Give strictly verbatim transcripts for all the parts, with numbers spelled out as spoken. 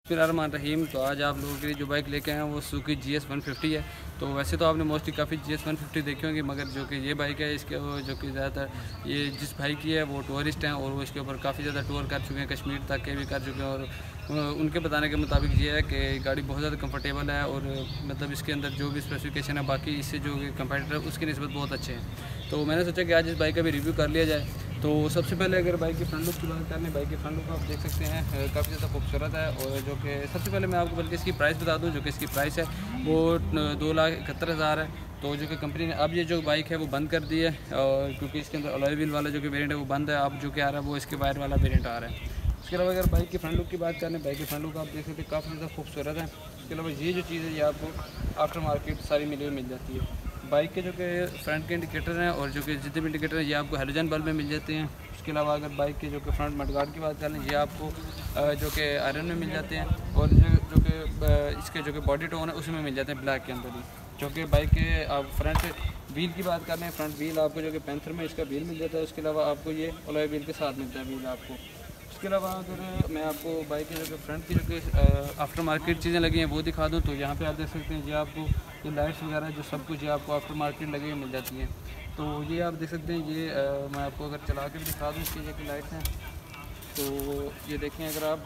बिस्मिल्लाहिर्रहमानिर्रहीम। तो आज आप लोगों के लिए जो बाइक लेके आए हैं वो Suzuki G S one fifty है। तो वैसे तो आपने मोस्टली काफ़ी जी एस वन फिफ्टी देखी होंगी, मगर जो कि ये बाइक है इसके जो कि ज़्यादातर ये जिस भाई की है वो टूरिस्ट हैं और वो इसके ऊपर काफ़ी ज़्यादा टूर कर चुके हैं, कश्मीर तक के भी कर चुके हैं। और उनके बताने के मुताबिक ये है कि गाड़ी बहुत ज़्यादा कंफर्टेबल है और मतलब इसके अंदर जो भी स्पेसिफिकेशन है बाकी इससे जो कंपेटिटर है उसकी निस्बत बहुत अच्छे हैं। तो मैंने सोचा कि आज इस बाइक का भी रिव्यू कर लिया जाए। तो सबसे पहले अगर बाइक की फ्रंट लुक की बात करें, बाइक की फ्रंट लुक आप देख सकते हैं काफ़ी ज़्यादा खूबसूरत है। और जो कि सबसे पहले मैं आपको बल्कि इसकी प्राइस बता दूं, जो कि इसकी प्राइस है वो दो लाख इकहत्तर हज़ार है। तो जो कि कंपनी ने अब ये जो बाइक है वो बंद कर दी है, और क्योंकि इसके अंदर अलॉय व्हील वाला जो कि वेरिएंट है वो बंद है। अब जो कि आ रहा है वो इसके वायर वाला वेरिएंट आ रहा है। इसके अलावा अगर बाइक की फ्रंट लुक की बात करें, बाइक की फ्रंट लुक आप देख सकते हैं काफ़ी ज़्यादा खूबसूरत है। इसके अलावा ये जो चीज़ है ये आपको आफ्टर मार्केट सारी मिली हुई मिल जाती है। बाइक के जो कि फ्रंट के इंडिकेटर हैं और जो कि जितने भी इंडिकेटर हैं ये आपको हेलोजन बल्ब में मिल जाते हैं। इसके अलावा अगर बाइक के जो कि फ्रंट मडगार्ड की बात करें, ये आपको जो कि आयरन में मिल जाते हैं। और जो जो कि इसके जो कि बॉडी टोन है उसमें मिल जाते हैं ब्लैक के अंदर ही। जो कि बाइक के आप फ्रंट व्हील की बात कर रहे हैं, फ्रंट व्हील आपको जो कि पैंथर में इसका व्हील मिल जाता है। उसके अलावा आपको ये अलॉय व्हील के साथ मिलता है व्हील आपको। इसके अलावा अगर मैं आपको बाइक के जो कि फ्रंट की जो कि आफ्टर मार्केट चीज़ें लगी हैं वो दिखा दूँ, तो यहाँ पे आप देख सकते हैं ये आपको ये लाइट्स वगैरह जो सब कुछ ये आपको आफ्टर मार्केट लगी हुई मिल जाती हैं। तो ये आप देख सकते हैं। ये आ, मैं आपको अगर चला के भी दिखा दूँ इसकी जो कि लाइट्स हैं, तो ये देखें अगर आप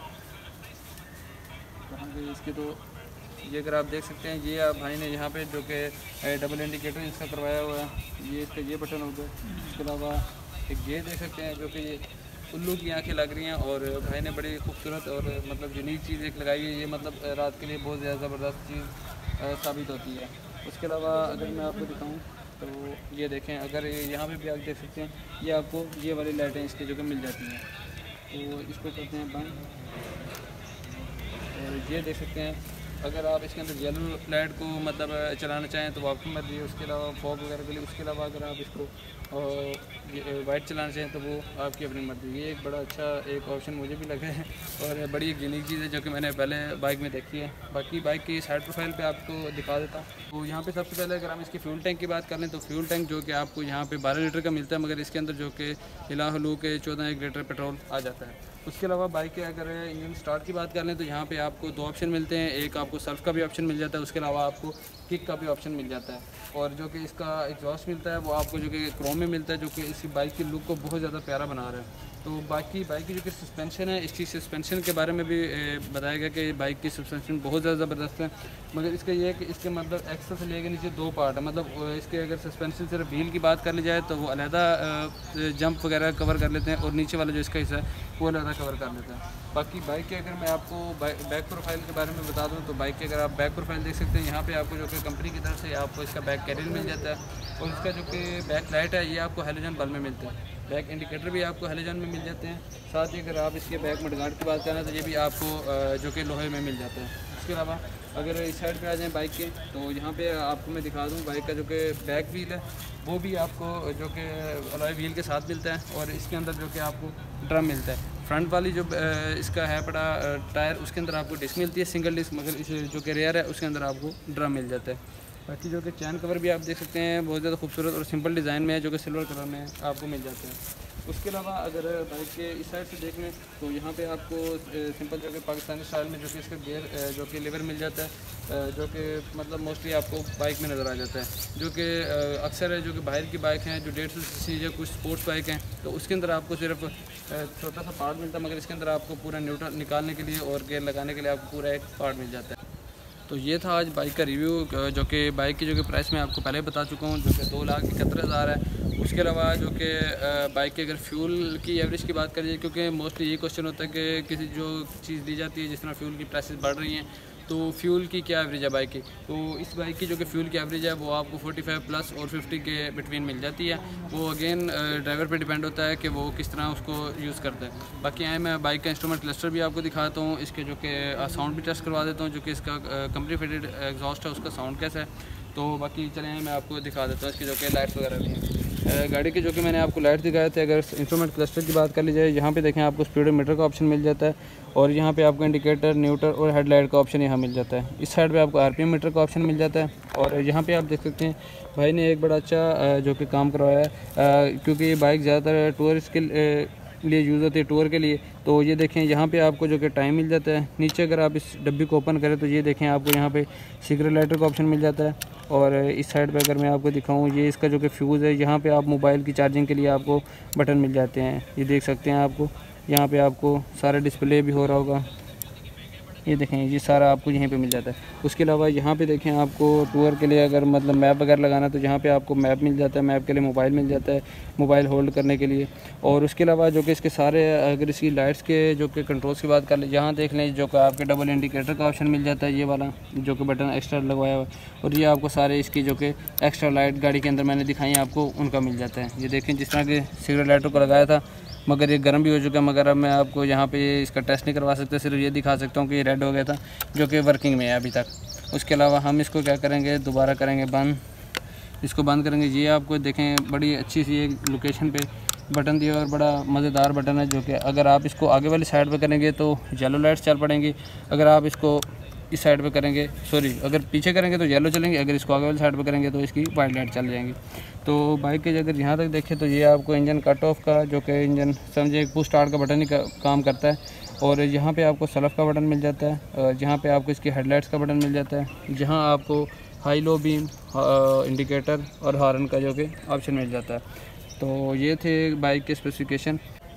कहाँ गए इसके, तो ये अगर आप देख सकते हैं ये आप भाई ने यहाँ पे जो कि डबल इंडिकेटर इसका करवाया हुआ है। ये इसका ये बटन हो गया। इसके अलावा एक ये देख सकते हैं जो कि ये उल्लू की आंखें लग रही हैं और भाई ने बड़ी खूबसूरत और मतलब यूनिक चीज़ एक लगाई है। ये मतलब रात के लिए बहुत ज़्यादा ज़बरदस्त चीज़ साबित होती है। उसके अलावा अगर मैं आपको दिखाऊं तो ये देखें, अगर यहाँ पे भी आप देख सकते हैं ये आपको ये वाली लाइटें इसकी जो कि मिल जाती हैं। तो इसको करते हैं बंद। और ये देख सकते हैं अगर आप इसके अंदर येलो लाइट को मतलब चलाना चाहें तो वो आपकी मर्जी है। उसके अलावा फॉग वगैरह के लिए, उसके अलावा अगर आप इसको वाइट चलाना चाहें तो वो आपकी अपनी मर्जी। ये एक बड़ा अच्छा एक ऑप्शन मुझे भी लगा है और बड़ी एक यूनिक चीज़ है जो कि मैंने पहले बाइक में देखी है। बाकी बाइक की साइड प्रोफाइल पे आपको दिखा देता हूँ। तो यहाँ पे सबसे पहले अगर हम इसकी फ्यूल टैंक की बात कर लें तो फ्यूल टैंक जो कि आपको यहाँ पे बारह लीटर का मिलता है, मगर इसके अंदर जो कि हिला हलू के चौदह एक लीटर पेट्रोल आ जाता है। उसके अलावा बाइक के अगर इंजन स्टार्ट की बात कर लें तो यहाँ पे आपको दो ऑप्शन मिलते हैं। एक आपको सेल्फ का भी ऑप्शन मिल जाता है, उसके अलावा आपको किक का भी ऑप्शन मिल जाता है। और जो कि इसका एग्जॉस्ट मिलता है वो आपको जो कि क्रोम में मिलता है, जो कि इसी बाइक की लुक को बहुत ज़्यादा प्यारा बना रहा है। तो बाकी बाइक की जो कि सस्पेंशन है, इसकी सस्पेंशन के बारे में भी बताया गया कि बाइक की सस्पेंशन बहुत ज़्यादा ज़बरदस्त है। मगर इसका ये है कि इसके मतलब एक्सल से लेकर नीचे दो पार्ट है। मतलब इसके अगर सस्पेंशन सिर्फ व्हील की बात कर ली जाए तो वो अलहदा जंप वगैरह कवर कर लेते हैं और नीचे वाला जो इसका हिस्सा है वो अलहदा कवर कर लेते हैं। बाकी बाइक के अगर मैं आपको बैक प्रोफाइल के बारे में बता दूं तो बाइक के अगर आप बैक प्रोफाइल देख सकते हैं, यहाँ पे आपको जो कि कंपनी की तरफ से आपको इसका बैक कैरियर मिल जाता है। और इसका जो कि बैक लाइट है ये आपको हेलोजन बल्ब में मिलता है। बैक इंडिकेटर भी आपको हेलोजन में मिल जाते हैं। साथ ही अगर आप इसके बैक मडगार्ड की बात करें तो ये भी आपको जो कि लोहे में मिल जाता है। इसके अलावा अगर इस साइड पे आ जाएं बाइक के, तो यहाँ पे आपको मैं दिखा दूँ बाइक का जो कि बैक व्हील है वो भी आपको जो कि अलॉय व्हील के साथ मिलता है। और इसके अंदर जो कि आपको ड्रम मिलता है। फ्रंट वाली जो इसका है बड़ा टायर उसके अंदर आपको डिस्क मिलती है सिंगल डिस्क, मगर इस जो कि रेयर है उसके अंदर आपको ड्रम मिल जाता है। बाकी जो कि चैन कवर भी आप देख सकते हैं बहुत ज़्यादा खूबसूरत और सिंपल डिज़ाइन में है, जो कि सिल्वर कलर में आपको मिल जाते हैं। उसके अलावा अगर बाइक के इस साइड से देख लें तो यहाँ पे आपको सिंपल जो कि पाकिस्तानी स्टाइल में जो कि इसका गियर जो कि लीवर मिल जाता है, जो कि मतलब मोस्टली आपको बाइक में नज़र आ जाता है। जो कि अक्सर है जो कि बाहर की बाइक हैं जो डेढ़ सौ सी सी या कुछ स्पोर्ट्स बाइक हैं तो उसके अंदर आपको सिर्फ छोटा सा पार्ट मिलता है, मगर इसके अंदर आपको पूरा न्यूट्रल निकालने के लिए और गियर लगाने के लिए आपको पूरा एक पार्ट मिल जाता है। तो ये था आज बाइक का रिव्यू, जो कि बाइक की जो कि प्राइस मैं आपको पहले बता चुका हूँ, जो कि दो लाख इकहत्तर हज़ार है। उसके अलावा जो कि बाइक के अगर फ्यूल की एवरेज की बात करिए, क्योंकि मोस्टली ये क्वेश्चन होता है कि किसी जो चीज़ दी जाती है जिस तरह फ्यूल की प्राइसेस बढ़ रही हैं तो फ्यूल की क्या एवरेज है बाइक की, तो इस बाइक की जो कि फ्यूल की एवरेज है वो आपको पैंतालीस प्लस और पचास के बिटवीन मिल जाती है। वो अगेन ड्राइवर पे डिपेंड होता है कि वो किस तरह उसको यूज़ करता है। बाकी आए मैं बाइक का इंस्ट्रूमेंट क्लस्टर भी आपको दिखाता हूँ, इसके जो कि साउंड भी टेस्ट करवा देता हूँ, जो कि इसका कंपनी फिटेड एग्जॉस्ट है उसका साउंड कैसा है। तो बाकी चलें मैं आपको दिखा देता हूँ इसकी जो कि लाइट्स वगैरह भी हैं गाड़ी के, जो कि मैंने आपको लाइट दिखाए थे। अगर इंस्ट्रूमेंट क्लस्टर की बात कर ली जाए, यहाँ पे देखें आपको स्पीडोमीटर का ऑप्शन मिल जाता है और यहाँ पे आपको इंडिकेटर, न्यूटर और हेडलाइट का ऑप्शन यहाँ मिल जाता है। इस साइड पे आपको आरपीएम मीटर का ऑप्शन मिल जाता है। और यहाँ पे आप देख सकते हैं भाई ने एक बड़ा अच्छा जो कि काम करवाया है, क्योंकि ये बाइक ज़्यादातर टूरिस्ट के लिए यूज़ होती है, टूर के लिए। तो ये देखें यहाँ पे आपको जो कि टाइम मिल जाता है। नीचे अगर आप इस डब्बी को ओपन करें तो ये देखें आपको यहाँ पे सिगरेट लाइटर का ऑप्शन मिल जाता है। और इस साइड पे अगर मैं आपको दिखाऊँ, ये इसका जो कि फ्यूज़ है, यहाँ पे आप मोबाइल की चार्जिंग के लिए आपको बटन मिल जाते हैं। ये देख सकते हैं आपको यहाँ पे आपको सारा डिस्प्ले भी हो रहा होगा। ये देखें ये सारा आपको यहीं पे मिल जाता है। उसके अलावा यहाँ पे देखें आपको टूर के लिए अगर मतलब मैप वगैरह लगाना तो यहाँ पे आपको मैप मिल जाता है। मैप के लिए मोबाइल मिल जाता है, मोबाइल होल्ड करने के लिए। और उसके अलावा जो कि इसके सारे अगर इसकी लाइट्स के जो कि कंट्रोल्स की बात कर लें, यहाँ देख लें जो कि आपके डबल इंडिकेटर का ऑप्शन मिल जाता है, ये वाला जो कि बटन एक्स्ट्रा लगवाया हुआ है। और ये आपको सारे इसकी जो कि एक्स्ट्रा लाइट गाड़ी के अंदर मैंने दिखाई आपको उनका मिल जाता है। ये देखें जिस तरह के सिगरेट लाइटों को लगाया था, मगर ये गर्म भी हो चुका है। मगर अब मैं आपको यहाँ पे इसका टेस्ट नहीं करवा सकता, सिर्फ ये दिखा सकता हूँ कि ये रेड हो गया था, जो कि वर्किंग में है अभी तक। उसके अलावा हम इसको क्या करेंगे, दोबारा करेंगे बंद, इसको बंद करेंगे। ये आपको देखें बड़ी अच्छी सी एक लोकेशन पे बटन दिया और बड़ा मज़ेदार बटन है, जो कि अगर आप इसको आगे वाली साइड पे करेंगे तो येलो लाइट्स चल पड़ेंगी। अगर आप इसको इस साइड पे करेंगे, सॉरी अगर पीछे करेंगे तो येलो चलेंगे, अगर इसको आगे वाली साइड पे करेंगे तो इसकी वाइट लाइट चल जाएंगी। तो बाइक के अगर यहाँ तक देखें तो ये आपको इंजन कट ऑफ का जो कि इंजन समझे पुश स्टार्ट का बटन ही का, काम करता है। और यहाँ पे आपको सलफ का बटन मिल जाता है, और यहाँ पे आपको इसकी हेडलाइट्स का बटन मिल जाता है, जहाँ आपको हाई लो बीम इंडिकेटर और हॉर्न का जो कि ऑप्शन मिल जाता है। तो ये थे बाइक के स्पेसिफिकेशन।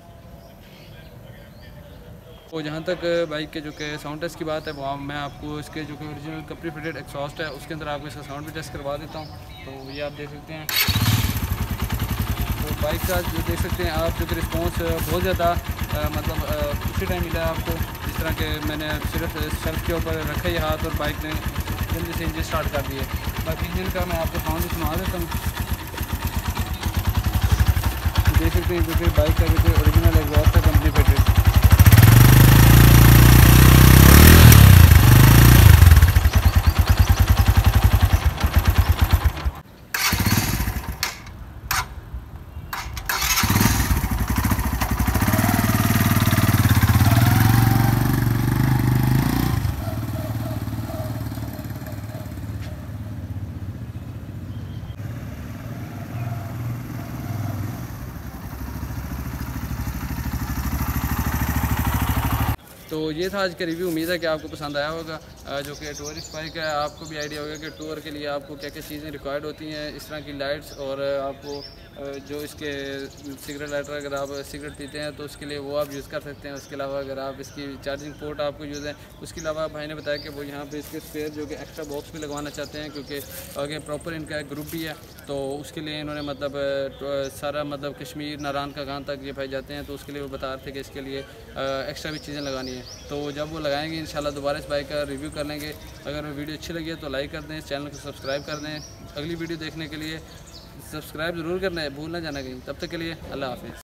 तो जहाँ तक बाइक के जो कि साउंड टेस्ट की बात है, वो मैं आपको इसके जो कि ओरिजिनल कपरी फिटेड एग्जॉस्ट है उसके अंदर आपको इसका साउंड भी टेस्ट करवा देता हूँ। तो ये आप देख सकते हैं। तो बाइक का जो देख सकते हैं आप जो कि रिस्पॉन्स बहुत ज़्यादा मतलब उसी टाइम मिला है आपको, जिस तरह के मैंने सिर्फ सेल्फ के ऊपर रखा ही हाथ और बाइक ने जल्दी से इंजन स्टार्ट कर दिए। बाकी इंजन का मैं आपको साउंड भी सुना देता हूँ। देख सकते हैं जो कि बाइक का जो कि ओरिजिनल एग्जॉस्ट है कंपनी फिटेड। तो ये था आज का रिव्यू। उम्मीद है कि आपको पसंद आया होगा। जो कि टूरिस्ट बाइक है, आपको भी आइडिया होगा कि टूर के लिए आपको क्या क्या चीज़ें रिक्वायर्ड होती हैं, इस तरह की लाइट्स। और आपको जो इसके सिगरेट लाइटर, अगर आप सिगरेट पीते हैं तो उसके लिए वो आप यूज़ कर सकते हैं। उसके अलावा अगर आप इसकी चार्जिंग पोर्ट आपको यूज़ है। उसके अलावा भाई ने बताया कि वो यहाँ पे इसके स्पेयर जो कि एक्स्ट्रा बॉक्स भी लगवाना चाहते हैं, क्योंकि आगे प्रॉपर इनका एक ग्रुप भी है। तो उसके लिए इन्होंने मतलब सारा मतलब कश्मीर नारायण का गांव तक ये भाई जाते हैं, तो उसके लिए वो बता रहे थे कि इसके लिए एक्स्ट्रा भी चीज़ें लगानी है। तो जब वो लगाएंगे इंशाल्लाह दोबारा इस बाइक का रिव्यू कर लेंगे। अगर वीडियो अच्छी लगी है तो लाइक कर दें, चैनल को सब्सक्राइब कर दें। अगली वीडियो देखने के लिए सब्सक्राइब ज़रूर करना है, भूल ना जाना कहीं। तब तक के लिए अल्लाह हाफिज़।